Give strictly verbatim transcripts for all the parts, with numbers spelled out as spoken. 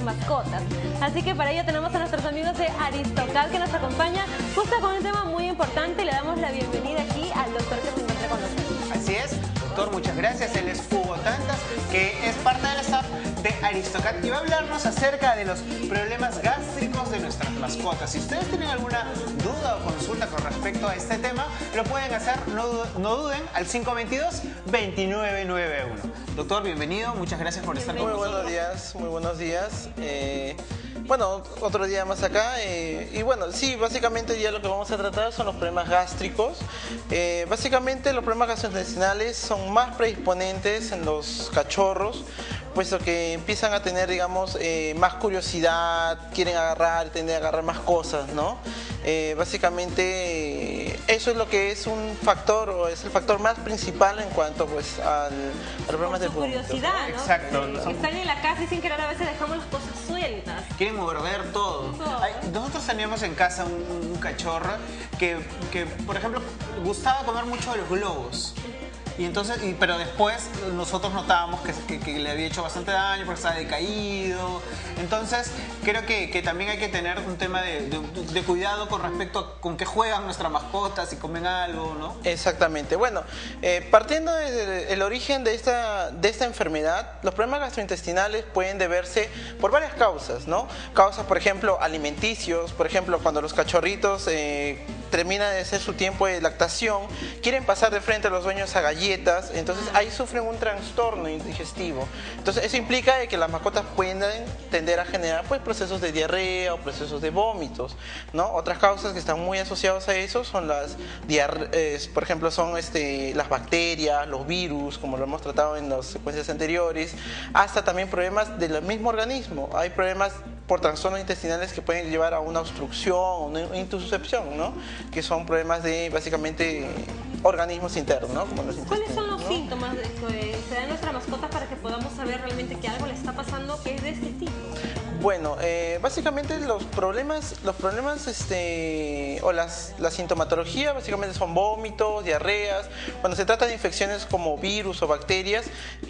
mascotas. Así que para ello tenemos a nuestros amigos de Aristocat que nos acompaña justo con un tema muy importante y le damos la bienvenida aquí al doctor que se encuentra con nosotros. Así es, doctor, muchas gracias. Él es Hugo Tantas, que es parte del staff de Aristocat y va a hablarnos acerca de los problemas gástricos de nuestras mascotas. Si ustedes tienen alguna duda o consulta con respecto a este tema, lo pueden hacer, no, no duden, al cinco dos dos, dos nueve nueve uno. Doctor, bienvenido, muchas gracias por estar con nosotros. Muy buenos días, muy buenos días. Eh, bueno, otro día más acá. Eh, y bueno, sí, básicamente ya lo que vamos a tratar son los problemas gástricos. Eh, básicamente los problemas gastrointestinales son más predisponentes en los cachorros, puesto que empiezan a tener, digamos, eh, más curiosidad, quieren agarrar, tienden a agarrar más cosas, ¿no? Eh, básicamente eh, eso es lo que es un factor, o es el factor más principal en cuanto pues al, a los problemas de vómito. Curiosidad, ¿no? Exacto. Que están en la casa y sin querer a veces dejamos las cosas sueltas. Quieren morder todo. Todo. Ay, nosotros teníamos en casa un, un cachorro que, que, por ejemplo, gustaba comer mucho de los globos. Y entonces, y, pero después nosotros notábamos que, que, que le había hecho bastante daño porque estaba decaído. Entonces, creo que, que también hay que tener un tema de, de, de cuidado con respecto a con qué juegan nuestras mascotas, si comen algo, ¿no? Exactamente. Bueno, eh, partiendo del origen de esta, de esta enfermedad, los problemas gastrointestinales pueden deberse por varias causas, ¿no? Causas, por ejemplo, alimenticios, por ejemplo, cuando los cachorritos eh, terminan de hacer su tiempo de lactación, quieren pasar de frente a los dueños a galletas, entonces ahí sufren un trastorno digestivo. Entonces eso implica de que las mascotas pueden tender a generar pues procesos de diarrea o procesos de vómitos, ¿no? Otras causas que están muy asociadas a eso son las diarreas, por ejemplo, son este, las bacterias, los virus, como lo hemos tratado en las secuencias anteriores, hasta también problemas del mismo organismo. Hay problemas por trastornos intestinales que pueden llevar a una obstrucción o una intussuscepción, ¿no? Que son problemas de básicamente organismos internos, ¿no? Como los ¿Cuáles son los ¿no? síntomas de que se da en nuestra mascota para que podamos saber realmente que algo le está pasando que es de este tipo? Bueno, eh, básicamente los problemas, los problemas, este, o las, la sintomatología básicamente son vómitos, diarreas. Cuando se trata de infecciones como virus o bacterias,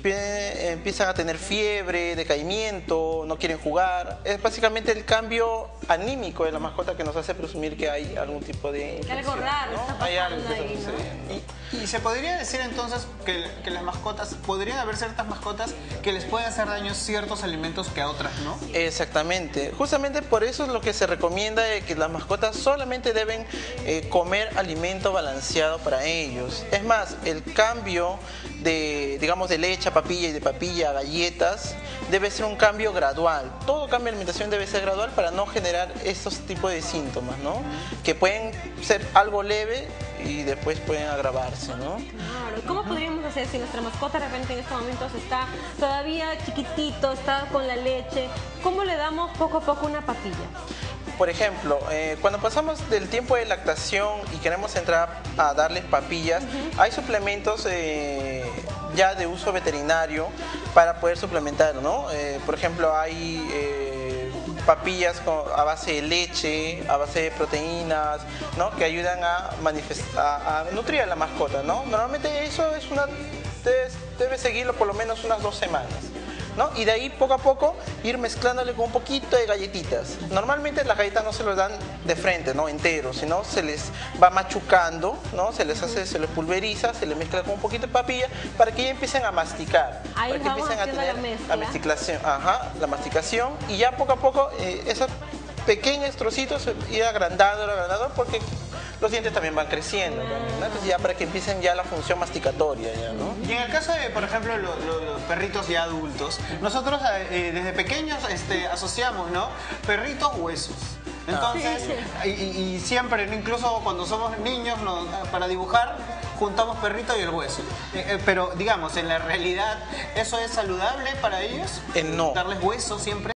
eh, empiezan a tener fiebre, decaimiento, no quieren jugar. Es básicamente el cambio anímico de la mascota que nos hace presumir que hay algún tipo de infección, algo raro ¿no? está pasando Hay algo que ahí, está ¿no? sucediendo. Y, y se podría decir entonces que, que las mascotas, podrían haber ciertas mascotas que les pueden hacer daño ciertos alimentos que a otras, ¿no? Exactamente, justamente por eso es lo que se recomienda de que las mascotas solamente deben eh, comer alimento balanceado para ellos. Es más, el cambio de, digamos, de leche a papilla y de papilla a galletas debe ser un cambio gradual. Todo cambio de alimentación debe ser gradual para no generar estos tipos de síntomas, ¿no? Que pueden ser algo leve y después pueden agravarse, ¿no? Claro, ¿cómo podríamos hacer si nuestra mascota de repente en estos momentos está todavía chiquitito, está con la leche? ¿Cómo le damos poco a poco una papilla? Por ejemplo, eh, cuando pasamos del tiempo de lactación y queremos entrar a darles papillas, uh-huh. hay suplementos eh, ya de uso veterinario para poder suplementar, ¿no? Eh, por ejemplo, hay eh, papillas con, a base de leche, a base de proteínas, ¿no? Que ayudan a, a, a nutrir a la mascota, ¿no? Normalmente eso es una, debe, debe seguirlo por lo menos unas dos semanas. ¿No? Y de ahí poco a poco ir mezclándole con un poquito de galletitas. Normalmente las galletas no se las dan de frente, ¿no? Enteros, sino se les va machucando, ¿no? Se les hace, se les pulveriza, se les mezcla con un poquito de papilla para que ya empiecen a masticar. Ahí para que vamos empiecen a haciendo tener la mezcla. la masticación, ajá, la masticación y ya poco a poco eh, esos pequeños trocitos se ir agrandando, agrandando porque los dientes también van creciendo, ¿no? Entonces ya para que empiecen ya la función masticatoria, ya, ¿no? Y en el caso de, por ejemplo, lo, lo, los perritos ya adultos, nosotros eh, desde pequeños este, asociamos, ¿no? Perritos, huesos. Entonces, ah. sí, sí. y, y siempre, incluso cuando somos niños, nos, para dibujar, juntamos perrito y el hueso. Eh, eh, pero, digamos, en la realidad, ¿eso es saludable para ellos? Eh, no. ¿Darles hueso siempre?